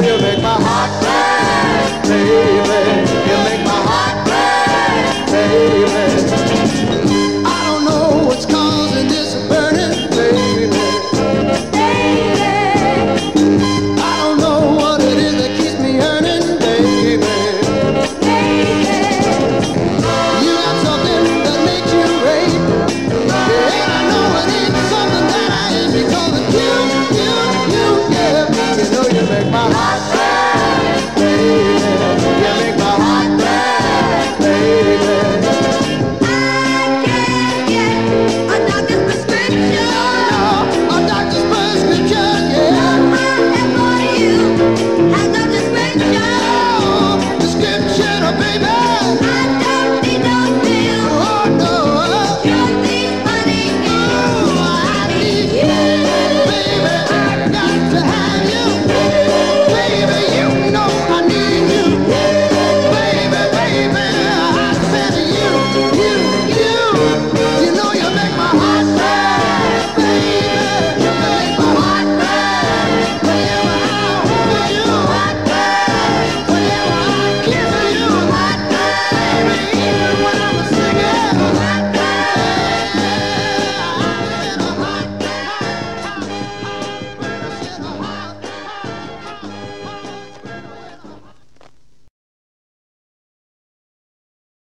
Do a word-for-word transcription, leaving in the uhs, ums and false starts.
you make my heart burn, baby. You make my heart burn, baby. I don't know what's causing this burning, baby. I don't know what it is that keeps me yearning, baby. You got something that makes you rave, and I know it ain't something that I ain't, because it's you, you, you, yeah. You know you make my heart burn.